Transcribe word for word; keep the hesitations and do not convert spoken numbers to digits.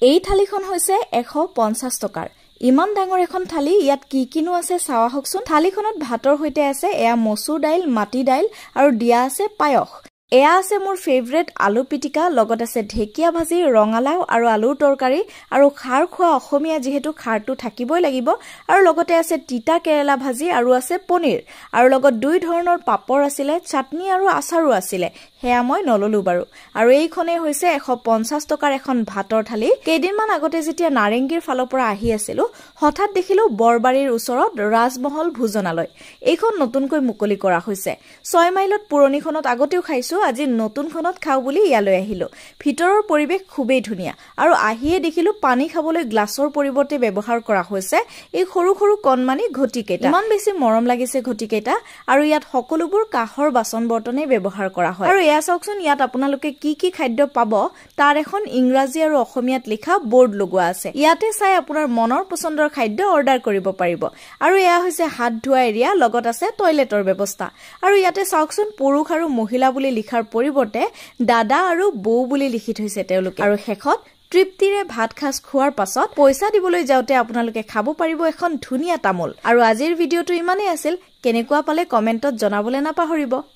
এই থালিখন হৈছে এশ পঞ্চাশ টকাৰ ইমান ডাঙৰ এখন থালি ইয়াত কি কিনো আছে চাওয়া হকচোন থালিখনত ভাতৰ হৈতে আছে এয়া মসুৰ দাইল মাটি দাইল আৰু দিয়া আছে পায়স এয়া আছে মোৰ ফেভাৰিট আলু পিটিকা লগত আছে ঢেকিয়া ভাজি ৰঙালাও আৰু আলুৰ তৰকাৰী আৰু খাৰ খোৱা অসমীয়া যেহেতু খাৰটো থাকিবই লাগিব আৰু লগতে আছে তিতা কেৰেলা ভাজি আৰু আছে পনীৰ আৰু লগত দুই ধৰণৰ পাপৰ আছিলে চাটনি আৰু আচাৰো আছিলে হেয়া মই নললো বাৰু আৰু এইখনে হৈছে এশ পঞ্চাশ টকাৰ এখন ভাতৰ থালি কেইদিনমান আগতে যেতিয়া নাৰেংগীৰ ফালৰ পৰা আহি আছিল হঠাৎ দেখিলো বৰবাৰীৰ ওচৰত ৰাজমহল ভোজনালয় এইখন নতুনকৈ মুকলি কৰা হৈছে ছয় মাইলত পুৰণিখনত আগতেও খাইছো আজি নতুনখনত খাও বুলি ইয়ালৈ আহিলো ভিতৰৰ পৰিবেশ খুবেই ধুনিয়া আৰু আহিয়ে দেখিলো পানী খাবলৈ গ্লাছৰ পৰিৱৰ্তে ব্যৱহাৰ কৰা হৈছে এই সৰু সৰু কণমানি ঘটিকেটা ইমান বেছি মৰম লাগিছে ঘটিকেটা আৰু ইয়াত সকলোবোৰ কাহৰ বাচন বৰ্তনে ব্যৱহাৰ কৰা হয় আৰু এয়া চাওকচোন ইয়াত আপোনালোকে কি কি খাদ্য পাব তাৰ এখন ইংৰাজী আৰু অসমীয়াত লিখা বোৰ্ড লগোৱা আছে ইয়াতে চাই আপোনাৰ মনৰ পছন্দৰ খাদ্য অৰ্ডাৰ কৰিব পাৰিব আৰু এয়া হৈছে হাত ধোৱা এৰিয়া লগত আছে টয়লেটৰ ব্যৱস্থা আৰু ইয়াতে চাওকচোন পুৰুষ আৰু মহিলা বুলি লিখাৰ পৰিৱৰ্তে দাদা আৰু বৌ বুলি লিখি থৈছে তেওঁলোকে আৰু শেষত তৃপ্তিৰে ভাত খাজ খোৱাৰ পাছত পইচা দিবলৈ যাওতে আপোনালোকে খাব পাৰিব এখন ধুনিয়া তামোল আৰু আজিৰ ভিডিওটো ইমানেই আছিল কেনেকুৱা পালে কমেন্টত জনাবলৈ নাপাহৰিব